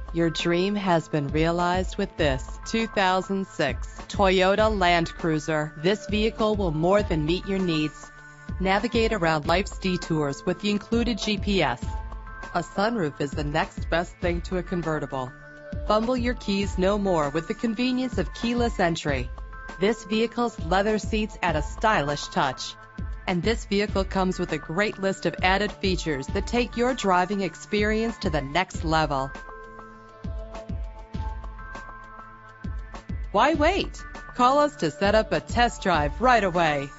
Your dream has been realized with this 2006 Toyota Land Cruiser. This vehicle will more than meet your needs. Navigate around life's detours with the included GPS. A sunroof is the next best thing to a convertible. Fumble your keys no more with the convenience of keyless entry. This vehicle's leather seats add a stylish touch. And this vehicle comes with a great list of added features that take your driving experience to the next level. Why wait? Call us to set up a test drive right away.